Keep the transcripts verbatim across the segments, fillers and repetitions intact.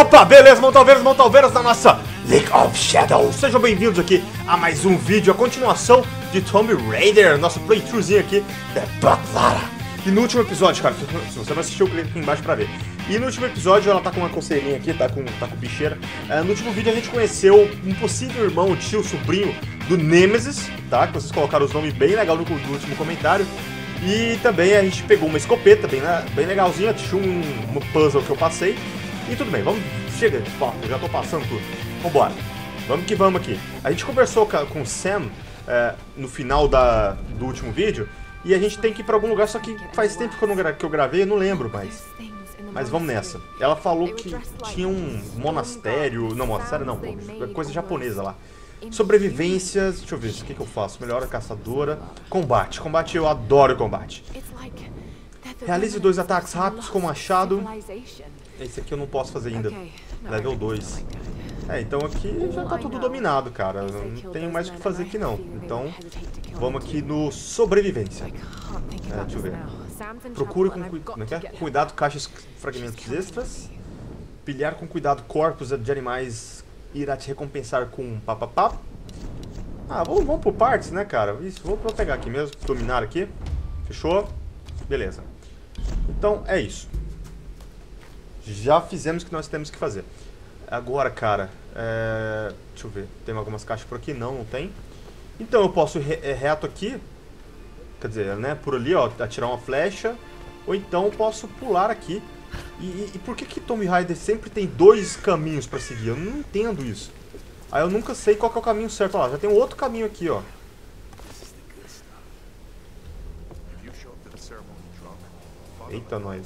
Opa, beleza, Montalveiros, Montalveiras da nossa League of Shadows. Sejam bem-vindos aqui a mais um vídeo, a continuação de Tomb Raider, nosso playthroughzinho aqui da Batlara. E no último episódio, cara, se você não assistiu, clica aqui embaixo pra ver. E no último episódio, ela tá com uma coceirinha aqui, tá com, tá com bicheira. É, no último vídeo a gente conheceu um possível irmão, tio, sobrinho do Nemesis, tá? Que vocês colocaram os nomes bem legal no, no último comentário. E também a gente pegou uma escopeta bem, bem legalzinha, tinha um, um puzzle que eu passei. E tudo bem, vamos, chega de papo, já tô passando tudo. Vambora, vamos que vamos aqui. A gente conversou com o Sam é, no final da, do último vídeo. E a gente tem que ir pra algum lugar, só que faz tempo que eu, não, que eu gravei, eu não lembro mais. Mas vamos nessa. Ela falou que tinha um monastério, não, monastério não, pô, coisa japonesa lá. Sobrevivências, deixa eu ver, o que, que eu faço? Melhora caçadora, combate. Combate, eu adoro combate. Realize dois ataques rápidos com machado. Esse aqui eu não posso fazer ainda, level dois. É, então aqui já tá tudo dominado, cara. Não tenho mais o que fazer aqui não. Então, vamos aqui no sobrevivência. É, deixa eu ver. Procure com cuidado, é? cuidado caixas, fragmentos extras. Pilhar com cuidado corpos de animais irá te recompensar com papapá. Ah, vamos, vamos por partes, né, cara? Isso, vou, vou pegar aqui mesmo, dominar aqui. Fechou? Beleza. Então, é isso. Já fizemos o que nós temos que fazer. Agora, cara, é... deixa eu ver. Tem algumas caixas por aqui? Não, não tem. Então eu posso ir re reto aqui. Quer dizer, né, por ali, ó, atirar uma flecha. Ou então eu posso pular aqui. E, e, e por que que Tomb Raider sempre tem dois caminhos pra seguir? Eu não entendo isso. Aí eu nunca sei qual que é o caminho certo. Olha lá, já tem um outro caminho aqui, ó. Eita, nós.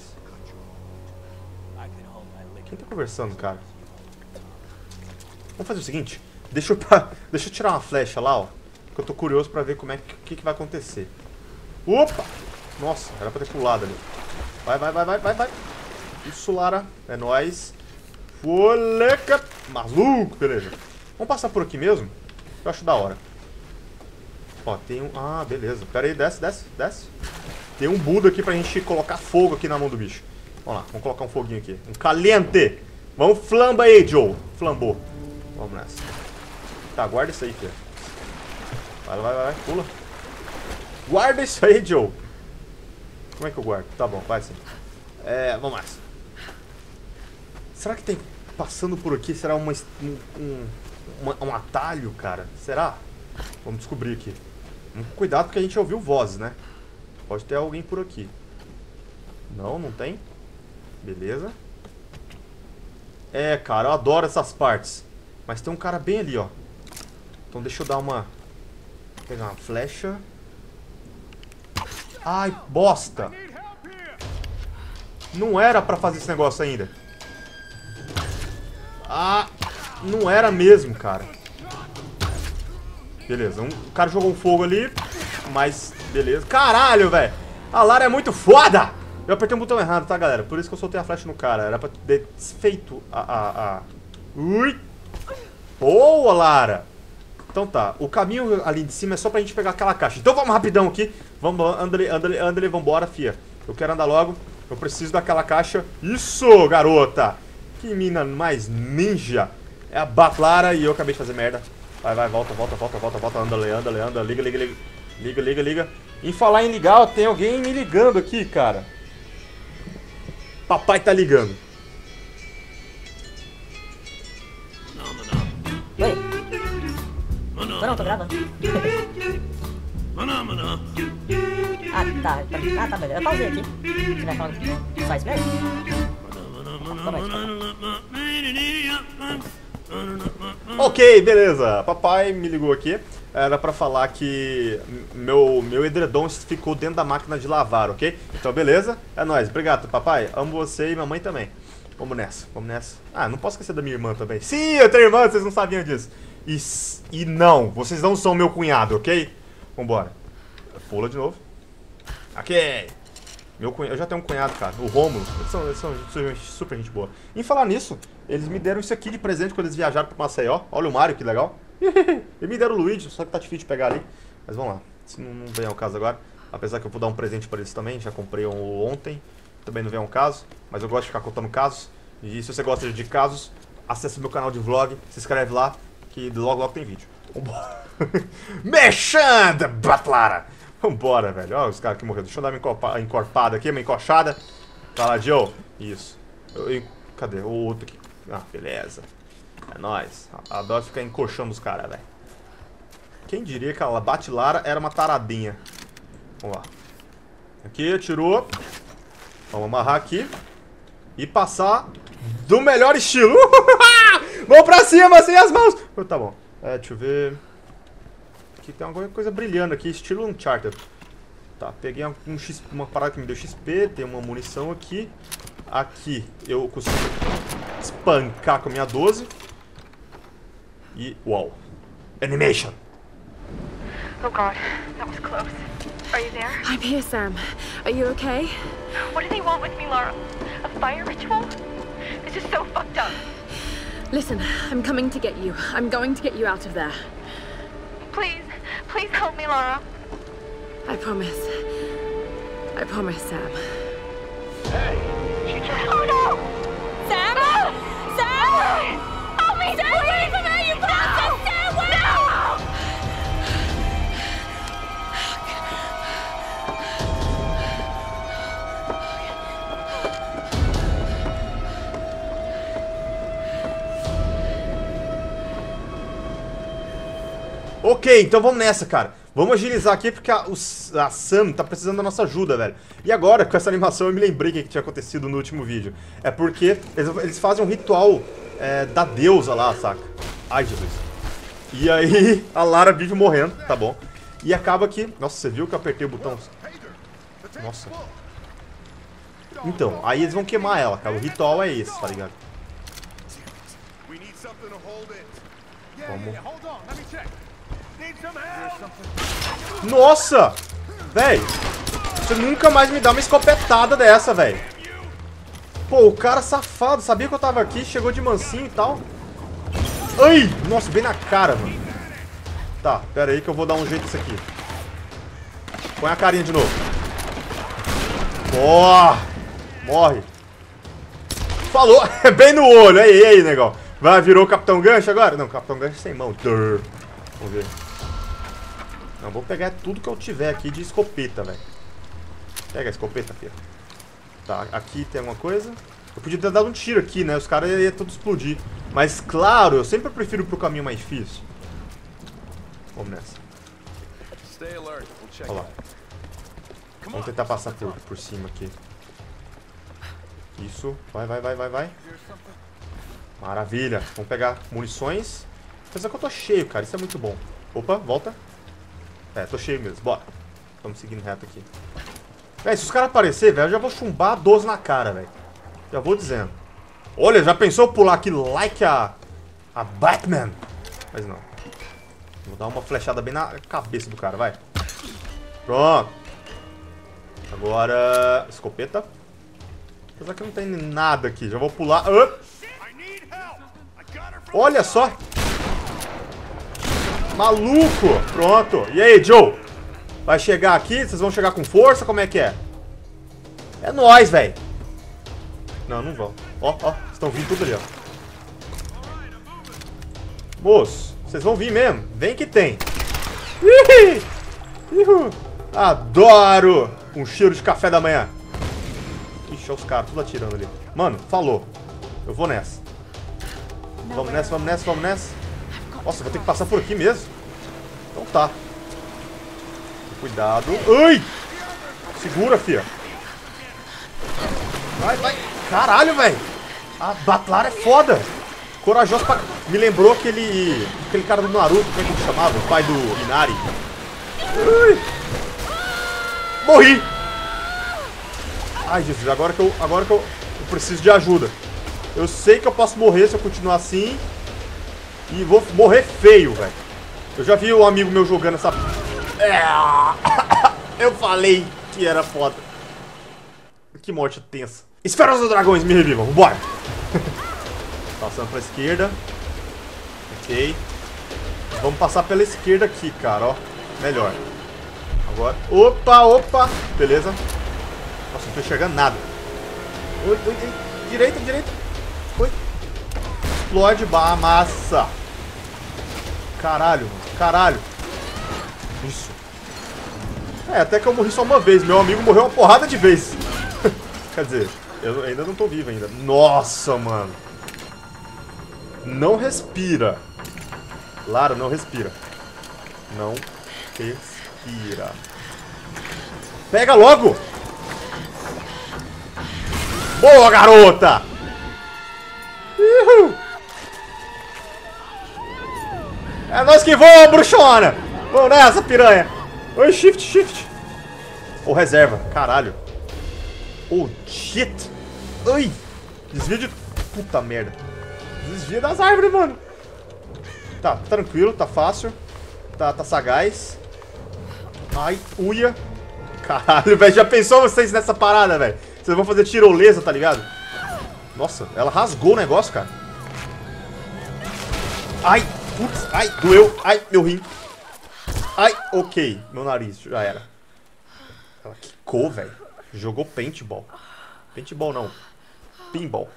Quem tá conversando, cara? Vamos fazer o seguinte. Deixa eu, pra, deixa eu tirar uma flecha lá, ó. Que eu tô curioso pra ver como é que, que, que vai acontecer. Opa! Nossa, era pra ter pulado ali. Vai, vai, vai, vai, vai, vai. Isso, Lara. É nóis. Foleca. Maluco, beleza. Vamos passar por aqui mesmo? Eu acho da hora. Ó, tem um... Ah, beleza. Pera aí, desce, desce, desce. Tem um Buda aqui pra gente colocar fogo aqui na mão do bicho. Vamos lá, vamos colocar um foguinho aqui. Um caliente. Vamos flamba aí, Joe. Flambou. Vamos nessa. Tá, guarda isso aí, filho. Vai, vai, vai, pula. Guarda isso aí, Joe. Como é que eu guardo? Tá bom, vai sim. É, vamos lá. Será que tem, passando por aqui, será uma, um, um, uma, um atalho, cara? Será? Vamos descobrir aqui. Vamos com cuidado porque a gente ouviu vozes, né? Pode ter alguém por aqui. Não, não tem. Beleza. É, cara, eu adoro essas partes. Mas tem um cara bem ali, ó. Então deixa eu dar uma... Vou pegar uma flecha. Ai, bosta. Não era pra fazer esse negócio ainda. Ah, não era mesmo, cara. Beleza, um, o cara jogou um fogo ali. Mas, beleza. Caralho, velho. A Lara é muito foda. Eu apertei um botão errado, tá, galera? Por isso que eu soltei a flecha no cara. Era pra ter desfeito a... a, a... Ui. Boa, Lara. Então tá. O caminho ali de cima é só pra gente pegar aquela caixa. Então vamos rapidão aqui. Vamos, anda ali, anda ali, anda ali, vambora, fia. Eu quero andar logo. Eu preciso daquela caixa. Isso, garota. Que mina mais ninja. É a Batlara e eu acabei de fazer merda. Vai, vai, volta, volta, volta, volta, volta. Anda, anda, anda, anda. Liga, liga, liga. Liga, liga, liga. Em falar em ligar, ó, tem alguém me ligando aqui, cara. Papai tá ligando. Oi. Tô não, tô gravando. Ah, tá. Ah, tá, beleza. Eu pausei aqui. Você vai falando só isso mesmo? Ok, beleza. Papai me ligou aqui. Era pra falar que meu, meu edredom ficou dentro da máquina de lavar, ok? Então, beleza? É nóis. Obrigado, papai. Amo você e mamãe também. Vamos nessa, vamos nessa. Ah, não posso esquecer da minha irmã também. Sim, eu tenho irmã, vocês não sabiam disso. E, e não, vocês não são meu cunhado, ok? Vambora. Pula de novo. Ok. Meu cunhado, eu já tenho um cunhado, cara. O Rômulo. Eles são, eles são super gente boa. Em falar nisso, eles me deram isso aqui de presente quando eles viajaram pro Maceió. Olha o Mario, que legal. E me deram o Luigi, só que tá difícil de pegar ali. Mas vamos lá. Isso não, não vem ao caso agora. Apesar que eu vou dar um presente pra eles também. Já comprei um ontem. Também não vem ao caso. Mas eu gosto de ficar contando casos. E se você gosta de casos, acesse meu canal de vlog, se inscreve lá, que logo logo tem vídeo. Vambora. Mexanda, Batlara! Vambora, velho. Olha os caras que morreram. Deixa eu dar uma encorpada aqui, uma encoxada. Tá lá, Joe. Isso. Eu, eu, cadê? O outro aqui. Ah, beleza. É nóis. Adoro ficar encoxando os caras, velho. Quem diria que a Batlara era uma taradinha. Vamos lá. Aqui, atirou. Vamos amarrar aqui. E passar do melhor estilo. Vamos pra cima, sem as mãos. Tá bom. É, deixa eu ver. Aqui tem alguma coisa brilhando aqui, estilo Uncharted. Tá, peguei um X, uma parada que me deu X P. Tem uma munição aqui. Aqui eu consigo espancar com a minha doze. E, uau. Animation. Oh God, that was close. Are you there? I'm here, Sam. Are you okay? What do they want with me, Laura? A fire ritual? This is so fucked up. Listen, I'm coming to get you. I'm going to get you out of there. Please, please help me, Laura. I promise. I promise, Sam. Hey, she just... Oh no! Sam! No! Sam! Help me, Stay please! away from her, you bastard! No! Stay away! No! Ok, então vamos nessa, cara. Vamos agilizar aqui porque a, o, a Sam tá precisando da nossa ajuda, velho. E agora, com essa animação, eu me lembrei o que tinha acontecido no último vídeo. É porque eles, eles fazem um ritual é, da deusa lá, saca? Ai, Jesus. E aí, a Lara vive morrendo, tá bom. E acaba que... Nossa, você viu que eu apertei o botão? Nossa. Então, aí eles vão queimar ela, cara. O ritual é esse, tá ligado? Vamos... Nossa! Véi, você nunca mais me dá uma escopetada dessa, velho. Pô, o cara safado, sabia que eu tava aqui, chegou de mansinho e tal. Ai! Nossa, bem na cara, mano. Tá, pera aí que eu vou dar um jeito nisso aqui. Põe a carinha de novo. Ó! Morre. Falou! Bem no olho, aí, aí, negão. Vai, virou o Capitão Gancho agora? Não, Capitão Gancho sem mão. Durr. Vamos ver. Não, vou pegar tudo que eu tiver aqui de escopeta, velho. Pega a escopeta, filha. Tá, aqui tem alguma coisa. Eu podia ter dado um tiro aqui, né? Os caras iam tudo explodir. Mas, claro, eu sempre prefiro ir pro caminho mais difícil. Vamos nessa. Olha lá. Vamos tentar passar por, por cima aqui. Isso. Vai, vai, vai, vai, vai. Maravilha. Vamos pegar munições. Apesar que eu tô cheio, cara. Isso é muito bom. Opa, volta. É, tô cheio mesmo. Bora. Estamos seguindo reto aqui. Véi, se os caras aparecerem, velho, eu já vou chumbar a doze na cara, velho. Já vou dizendo. Olha, já pensou pular aqui like a... a Batman? Mas não. Vou dar uma flechada bem na cabeça do cara, vai. Pronto. Agora... escopeta. Apesar que não tem nada aqui. Já vou pular. Uh! Olha só. Maluco. Pronto. E aí, Joe? Vai chegar aqui? Vocês vão chegar com força? Como é que é? É nóis, velho. Não, não vão. Ó, ó. Estão vindo tudo ali, ó. Moço, vocês vão vir mesmo. Vem que tem. Ih! Ihu! Adoro um cheiro de café da manhã. Ixi, olha os caras tudo atirando ali. Mano, falou. Eu vou nessa. Vamos nessa, vamos nessa, vamos nessa. Nossa, vou ter que passar por aqui mesmo. Então tá. Cuidado. Ai! Segura, fia. Vai, vai. Caralho, velho. A Batlara é foda. Corajoso pra... Me lembrou aquele... Aquele cara do Naruto, como é que ele chamava? O pai do Inari. Ai. Morri. Ai, Jesus. Agora que eu... Agora que eu... Eu preciso de ajuda. Eu sei que eu posso morrer se eu continuar assim. E vou morrer feio, velho. Eu já vi um amigo meu jogando essa... Eu falei que era foda. Que morte tensa. Esferas dos dragões, me revivam. Vambora. Passando pra esquerda. Ok. Vamos passar pela esquerda aqui, cara, ó. Melhor. Agora... Opa, opa. Beleza. Nossa, não tô enxergando nada. Oi, oi, oi. Direita, direita. Oi. Explode, barra, massa. Caralho, mano. Caralho. Isso. É, até que eu morri só uma vez. Meu amigo morreu uma porrada de vezes. Quer dizer, eu ainda não tô vivo ainda. Nossa, mano. Não respira. Lara, não respira. Não respira. Pega logo! Boa, garota! Uhul. É nós que voa, bruxona! Vamos nessa, piranha! Oi, shift, shift! Ou oh, reserva, caralho! Oh, shit! Ai! Desvia de... Puta merda! Desvia das árvores, mano! Tá, tranquilo, tá fácil. Tá, tá sagaz. Ai, uia! Caralho, velho, já pensou vocês nessa parada, velho? Vocês vão fazer tirolesa, tá ligado? Nossa, ela rasgou o negócio, cara. Ai, putz, ai, doeu. Ai, meu rim. Ai, ok. Meu nariz, já era. Ela quicou, velho. Jogou paintball. Paintball não. Pinball.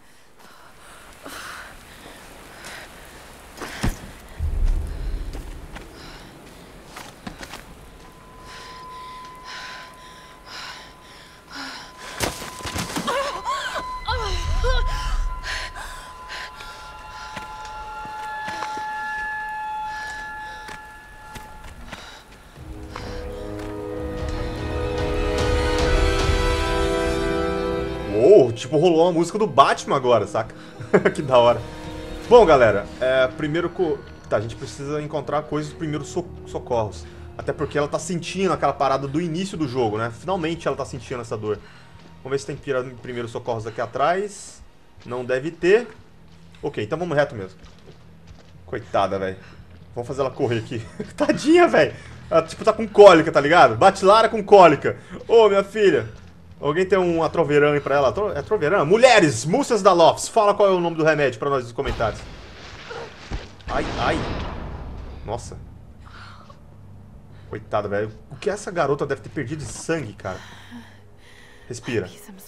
Tipo, rolou uma música do Batman agora, saca? Que da hora. Bom, galera, é, primeiro... Co... Tá, a gente precisa encontrar coisas dos primeiros so socorros. Até porque ela tá sentindo aquela parada do início do jogo, né? Finalmente ela tá sentindo essa dor. Vamos ver se tem primeiros socorros aqui atrás. Não deve ter. Ok, então vamos reto mesmo. Coitada, velho. Vamos fazer ela correr aqui. Tadinha, velho. Ela, tipo, tá com cólica, tá ligado? Bate Lara com cólica. Ô, minha filha. Alguém tem um atroverã aí pra ela? É atroverã? Mulheres, Múcias da Lofts. Fala qual é o nome do remédio pra nós nos comentários. Ai, ai. Nossa. Coitada, velho. O que essa garota deve ter perdido de sangue, cara? Respira.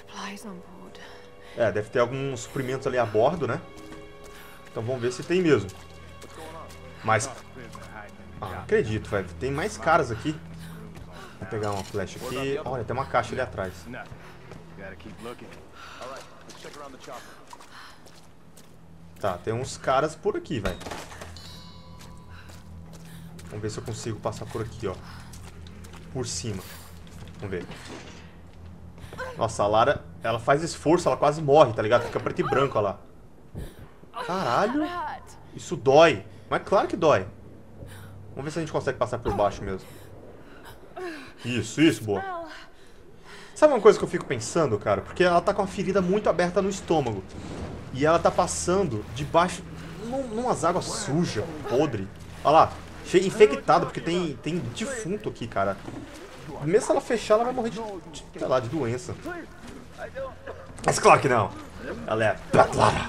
É, deve ter alguns suprimentos ali a bordo, né? Então vamos ver se tem mesmo. Mas... Ah, não acredito, velho. Tem mais caras aqui. Vou pegar uma flecha aqui. Olha, tem uma caixa ali atrás. Tá, tem uns caras por aqui, velho. Vamos ver se eu consigo passar por aqui, ó. Por cima. Vamos ver. Nossa, a Lara, ela faz esforço, ela quase morre, tá ligado? Fica preto e branco, ó lá. Caralho. Isso dói. Mas claro que dói. Vamos ver se a gente consegue passar por baixo mesmo. Isso, isso, boa. Sabe uma coisa que eu fico pensando, cara? Porque ela tá com uma ferida muito aberta no estômago. E ela tá passando debaixo... Num, numas águas sujas, podre. Olha lá, cheia, infectada, porque tem, tem defunto aqui, cara. Mesmo se ela fechar, ela vai morrer de, de, sei lá, de doença. Mas claro que não. Ela é Lara.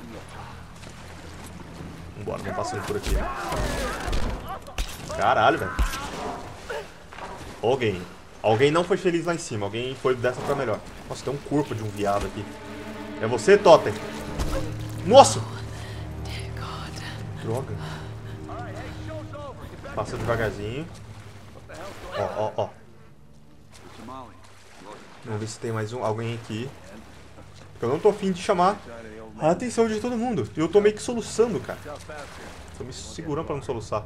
Vambora, vamos passando por aqui. Caralho, velho. Alguém. Alguém não foi feliz lá em cima. Alguém foi dessa pra melhor. Nossa, tem um corpo de um viado aqui. É você, Totem? Nossa! Droga. Passa devagarzinho. Ó, ó, ó. Vamos ver se tem mais um, alguém aqui. Eu não tô afim de chamar a atenção de todo mundo. Eu tô meio que soluçando, cara. Tô me segurando pra não soluçar.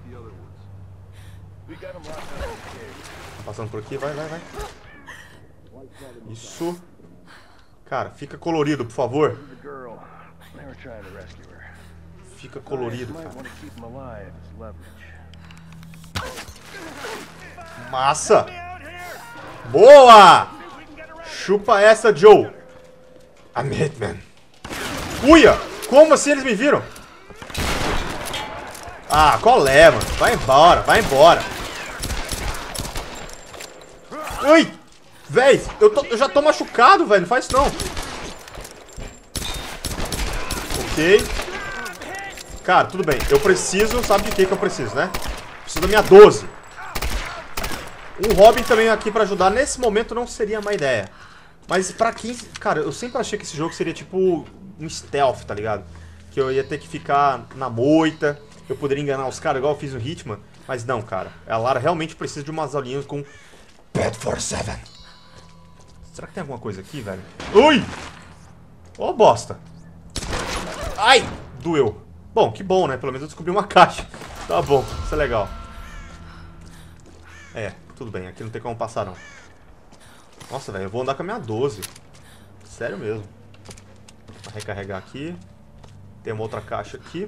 Passando por aqui, vai, vai, vai. Isso. Cara, fica colorido, por favor. Fica colorido, cara. Massa! Boa! Chupa essa, Joe. I'm Hitman. Uia! Como assim eles me viram? Ah, qual é, mano? Vai embora, vai embora. Ui! Véi, eu, tô, eu já tô machucado, velho. Não faz isso não. Ok. Cara, tudo bem. Eu preciso, sabe de que que eu preciso, né? Preciso da minha doze. Um Robin também aqui pra ajudar. Nesse momento não seria uma ideia. Mas pra quem... Cara, eu sempre achei que esse jogo seria tipo um stealth, tá ligado? Que eu ia ter que ficar na moita, eu poderia enganar os caras igual eu fiz no Hitman. Mas não, cara. A Lara realmente precisa de umas aulinhas com Bad for Seven. Será que tem alguma coisa aqui, velho? Ui! Ô, bosta. Ai! Doeu. Bom, que bom, né? Pelo menos eu descobri uma caixa. Tá bom, isso é legal. É, tudo bem. Aqui não tem como passar, não. Nossa, velho, eu vou andar com a minha doze. Sério mesmo. Vou recarregar aqui. Tem uma outra caixa aqui.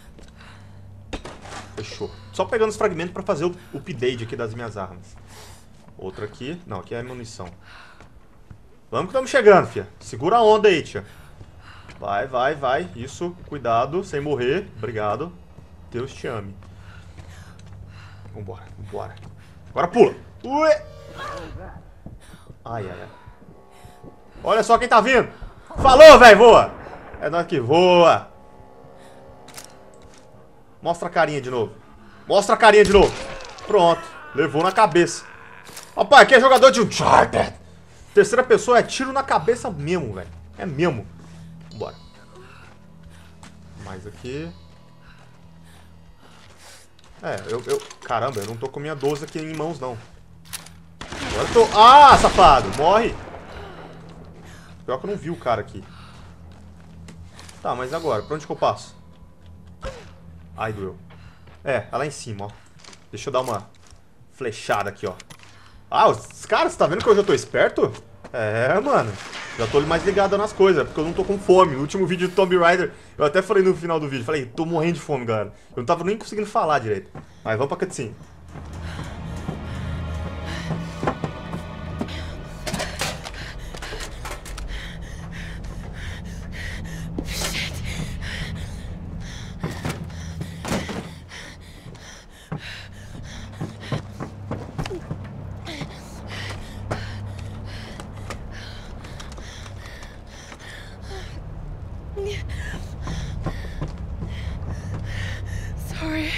Fechou. Só pegando os fragmentos pra fazer o update aqui das minhas armas. Outra aqui. Não, aqui é munição. Vamos que estamos chegando, fia. Segura a onda aí, tia. Vai, vai, vai. Isso, cuidado, sem morrer. Obrigado. Deus te ame. Vambora, vambora. Agora pula. Ui. Ai, ai, ai. Olha só quem tá vindo. Falou, velho, voa. É nós que voa. Mostra a carinha de novo. Mostra a carinha de novo. Pronto. Levou na cabeça. Rapaz, aqui é jogador de Uncharted. Terceira pessoa é tiro na cabeça mesmo, velho. É mesmo. Bora. Mais aqui. É, eu, eu... Caramba, eu não tô com minha doze aqui em mãos, não. Agora eu tô... Ah, safado. Morre. Pior que eu não vi o cara aqui. Tá, mas agora? Pra onde que eu passo? Ai, doeu. É, tá lá em cima, ó. Deixa eu dar uma flechada aqui, ó. Ah, os caras, você tá vendo que eu já tô esperto? É, mano. Já tô mais ligado nas coisas, porque eu não tô com fome. No último vídeo do Tomb Raider, eu até falei no final do vídeo. Falei, tô morrendo de fome, galera. Eu não tava nem conseguindo falar direito. Mas vamos pra cutscene. Sorry.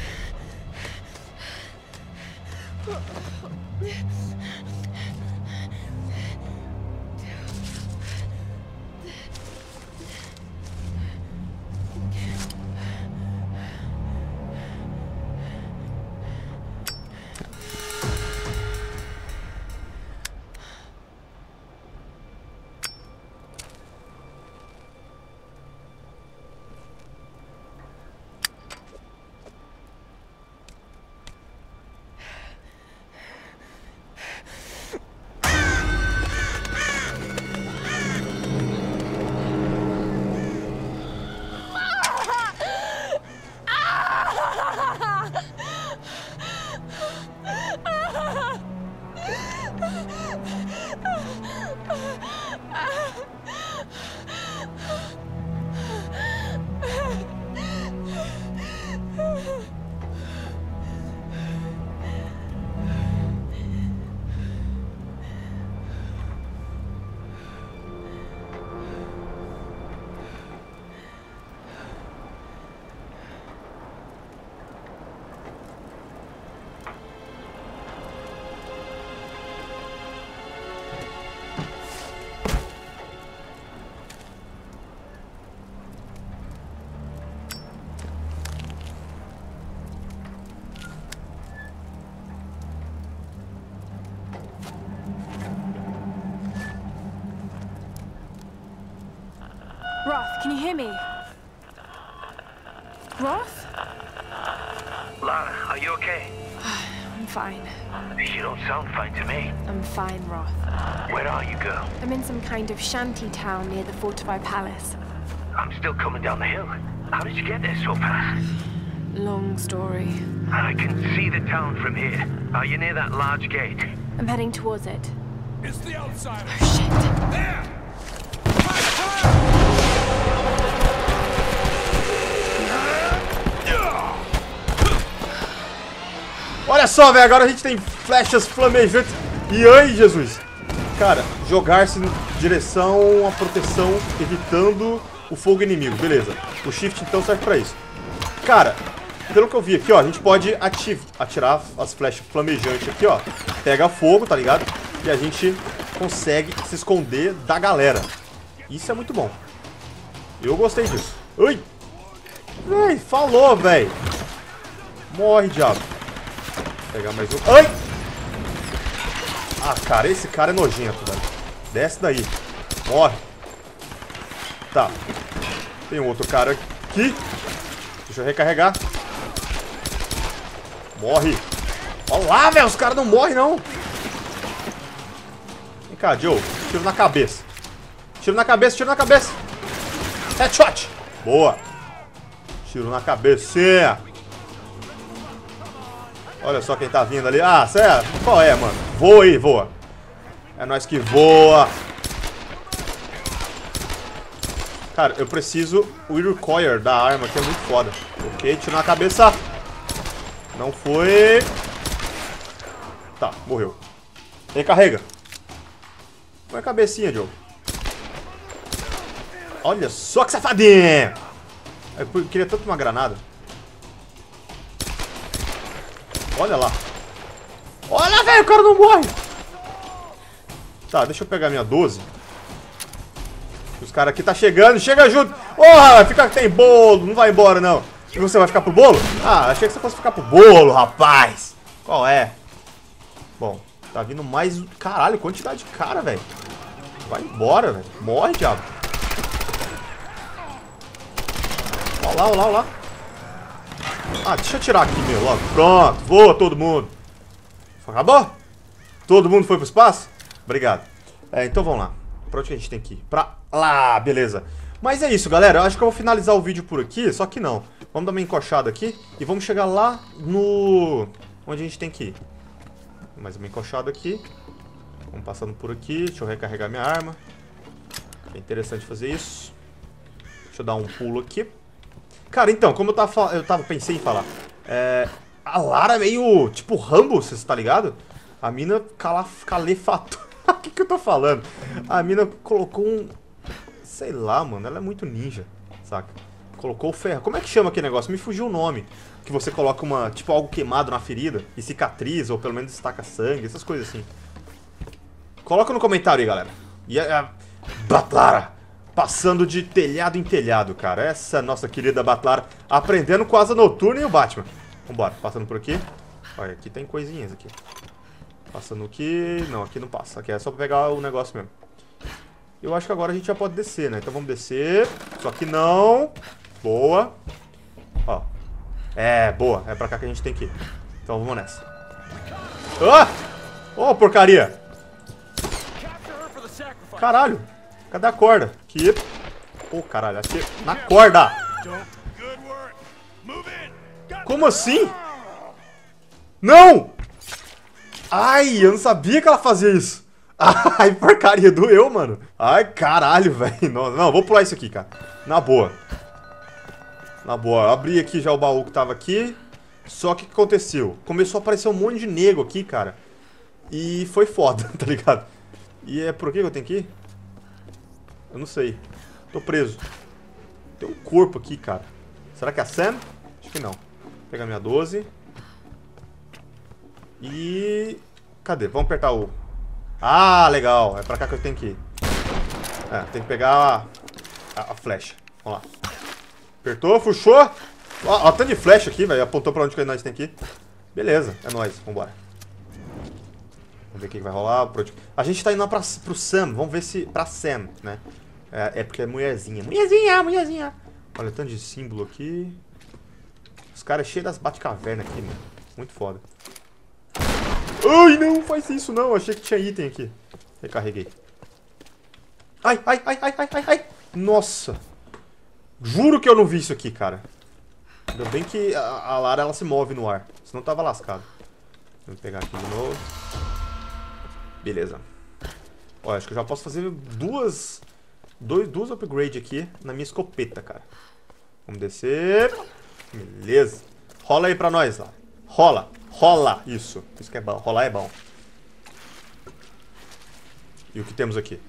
Roth, can you hear me? Roth? Lara, are you okay? I'm fine. You don't sound fine to me. I'm fine, Roth. Where are you, girl? I'm in some kind of shanty town near the fortified palace. I'm still coming down the hill. How did you get there so fast? Long story. I can see the town from here. Are you near that large gate? I'm heading towards it. It's the outsider. Oh, shit. There! Olha só, velho, agora a gente tem flechas flamejantes. E ai, Jesus. Cara, jogar-se em direção à proteção, evitando o fogo inimigo. Beleza. O shift, então, serve pra isso. Cara, pelo que eu vi aqui, ó, a gente pode ativar, atirar as flechas flamejantes aqui, ó. Pega fogo, tá ligado? E a gente consegue se esconder da galera. Isso é muito bom. Eu gostei disso. Ui! Véi, falou, véi. Morre, diabo. Vou pegar mais um. Ai! Ah, cara, esse cara é nojento, velho. Desce daí. Morre. Tá. Tem um outro cara aqui. Deixa eu recarregar. Morre. Olha lá, velho. Os caras não morrem, não. Vem cá, Joe. Tiro na cabeça. Tiro na cabeça, tiro na cabeça. Headshot. Boa. Tiro na cabeça. Olha só quem tá vindo ali. Ah, sério? Qual é, mano? Voa aí, voa. É nós que voa. Cara, eu preciso... O recoil da arma que é muito foda. Ok, tiro na cabeça. Não foi. Tá, morreu. Recarrega. Põe a cabecinha, Joe. Olha só que safadinha. Eu queria tanto uma granada. Olha lá. Olha, velho, o cara não morre. Tá, deixa eu pegar minha doze. Os caras aqui tá chegando. Chega junto. Porra, fica que tem bolo. Não vai embora, não. E você vai ficar pro bolo? Ah, achei que você fosse ficar pro bolo, rapaz. Qual é? Bom, tá vindo mais... Caralho, quantidade de cara, velho. Vai embora, velho. Morre, diabo. Olha lá, olha lá, olha lá. Ah, deixa eu tirar aqui, meu, logo. Pronto, voa todo mundo. Acabou? Todo mundo foi pro espaço? Obrigado. É, então vamos lá. Pra onde que a gente tem que ir? Pra lá, beleza. Mas é isso, galera. Eu acho que eu vou finalizar o vídeo por aqui, só que não. Vamos dar uma encoxada aqui e vamos chegar lá no... Onde a gente tem que ir. Mais uma encoxada aqui. Vamos passando por aqui. Deixa eu recarregar minha arma. É interessante fazer isso. Deixa eu dar um pulo aqui. Cara, então, como eu tava, eu tava pensei em falar, é, a Lara é meio tipo Rambo, você tá ligado? A mina calefatou. O que que eu tô falando? A mina colocou um... Sei lá, mano, ela é muito ninja, saca? Colocou o ferro. Como é que chama aquele negócio? Me fugiu o nome. Que você coloca uma, tipo, algo queimado na ferida e cicatriza, ou pelo menos destaca sangue, essas coisas assim. Coloca no comentário aí, galera. E a, a Batlara passando de telhado em telhado, cara. Essa nossa querida Batlara aprendendo com a Asa Noturna e o Batman. Vambora, passando por aqui. Olha, aqui tem coisinhas aqui. Passando aqui... Não, aqui não passa. Aqui é só pra pegar o negócio mesmo. Eu acho que agora a gente já pode descer, né? Então vamos descer. Só que não. Boa. Ó. É, boa. É pra cá que a gente tem que ir. Então vamos nessa. Ah! Ô, oh, porcaria! Caralho! Cadê a corda? Aqui. Ô, oh, caralho. Aqui. Na corda! Como assim? Não! Ai, eu não sabia que ela fazia isso. Ai, porcaria, doeu, mano. Ai, caralho, velho. Não, não, vou pular isso aqui, cara. Na boa. Na boa. Eu abri aqui já o baú que tava aqui. Só que o que aconteceu? Começou a aparecer um monte de nego aqui, cara. E foi foda, tá ligado? E é por aqui que eu tenho que ir? Eu não sei. Tô preso. Tem um corpo aqui, cara. Será que é a Sam? Acho que não. Vou pegar minha doze. E... Cadê? Vamos apertar o... Ah, legal. É pra cá que eu tenho que ir. É, tem que pegar a, a, a flecha. Vamos lá. Apertou, puxou. Ó, ó, tanto de flecha aqui, velho. Apontou pra onde que nós tem que ir. Beleza, é nóis. Vambora. Vamos ver o que vai rolar. A gente tá indo lá pra, pro Sam. Vamos ver se... Pra Sam, né? É, é porque é mulherzinha. Mulherzinha, mulherzinha. Olha, tanto de símbolo aqui. Os caras cheios das bate-caverna aqui, mano. Muito foda. Ai, não faz isso não. Achei que tinha item aqui. Recarreguei. Ai, ai, ai, ai, ai, ai, ai. Nossa. Juro que eu não vi isso aqui, cara. Ainda bem que a, a Lara, ela se move no ar. Senão tava lascado. Vou pegar aqui de novo. Beleza. Olha, acho que eu já posso fazer duas... Dois, duas upgrades aqui na minha escopeta, cara. Vamos descer. Beleza. Rola aí pra nós, Lara. Rola. Rola. Isso. Isso que é bom. Rolar é bom. E o que temos aqui?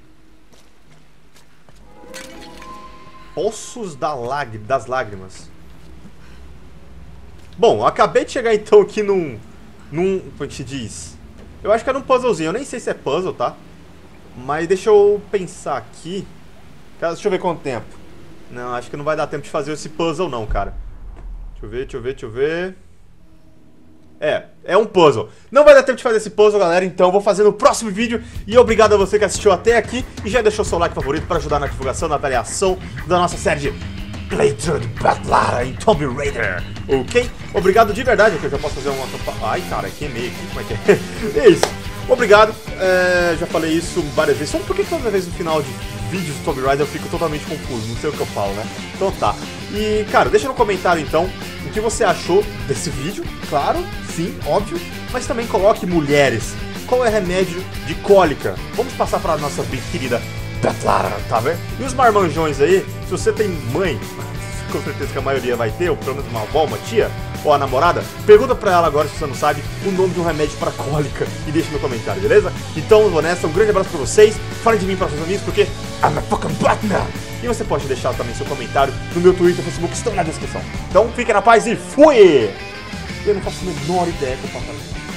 Poços da lag... das lágrimas. Bom, eu acabei de chegar então aqui num... Num... Como é que se diz? Eu acho que era um puzzlezinho. Eu nem sei se é puzzle, tá? Mas deixa eu pensar aqui. Deixa eu ver quanto tempo. Não, acho que não vai dar tempo de fazer esse puzzle não, cara. Deixa eu ver, deixa eu ver, deixa eu ver. É, é um puzzle. Não vai dar tempo de fazer esse puzzle, galera, então eu vou fazer no próximo vídeo. E obrigado a você que assistiu até aqui e já deixou seu like favorito para ajudar na divulgação, na avaliação da nossa série de Playthrough de Batlara em Tomb Raider, ok? Obrigado de verdade, aqui eu já posso fazer uma... Ai, cara, queimei aqui, como é que é? É isso, obrigado, é, já falei isso várias vezes. Só porque toda vez no final de vídeos de Tomb Raider eu fico totalmente confuso, não sei o que eu falo, né? Então tá, e cara, deixa no comentário então o que você achou desse vídeo, claro, sim, óbvio, mas também coloque mulheres, qual é o remédio de cólica? Vamos passar para a nossa bem querida Batlara, tá vendo? E os marmanjões aí, se você tem mãe, com certeza que a maioria vai ter, ou pelo menos uma avó, uma tia, ou a namorada, pergunta pra ela agora, se você não sabe, o nome de um remédio pra cólica e deixa no comentário, beleza? Então, eu vou nessa, um grande abraço pra vocês, falem de mim para seus amigos, porque I'm a fucking Batman! E você pode deixar também seu comentário no meu Twitter e Facebook, que estão na descrição. Então, fiquem na paz e fui! Eu não faço a menor ideia que eu faço.